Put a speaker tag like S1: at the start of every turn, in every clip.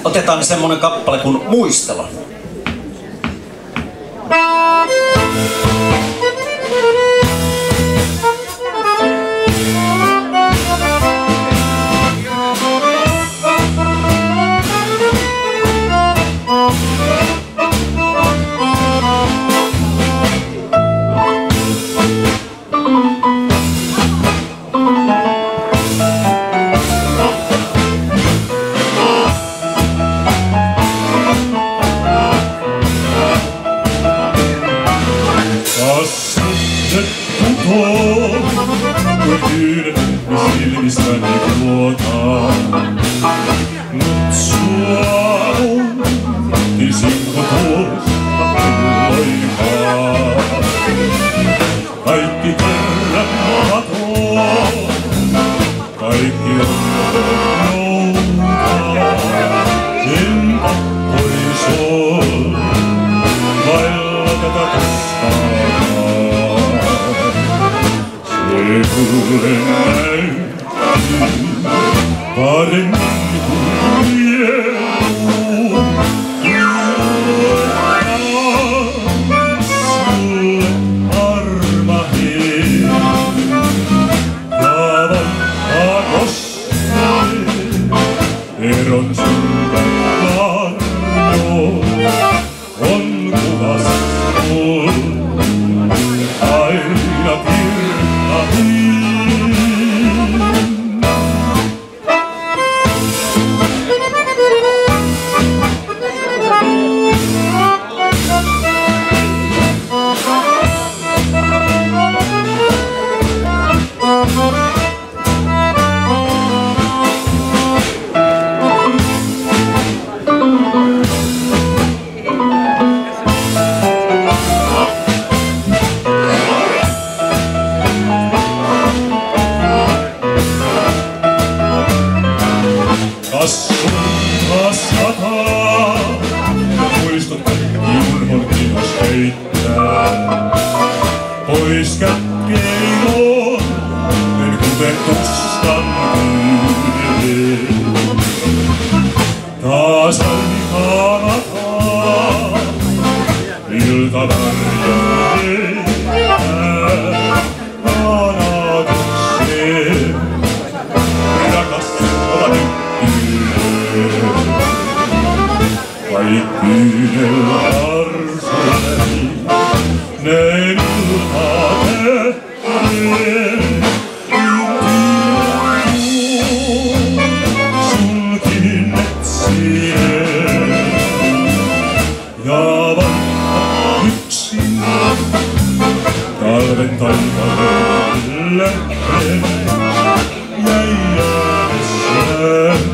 S1: Otetaan semmonen kappale kuin Muistelo.
S2: Silmistäni vuotaa, mut sua tisinko tuosta loikaa. Kaikki kerran matoo, kaikki on joutaa. Sen pois on, vailla tätä tuskaa. Se kuulen näin. Paremmin kuin miehuun sulle armahdin. Ja vaikka koskaan eron sulta varjoon, on kuvas mun aina kirkkahin. Kasvataa, muistot ilman kinos heittää. Pois kätkeiloon, en kuten tuskan kyyden. Taas aikaa mataa, ilta varjoon heittää. Kanatukseen, rakastava kaikkien arsoleni, näin iltaa tehden. Sulkin etsien, ja vaikka yksin talven taivaan lähden, jäi äänessään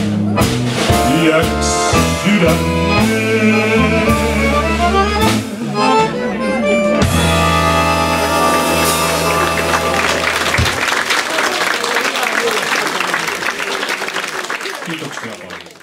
S2: iäks sydämeen. Kiitoksia paljon.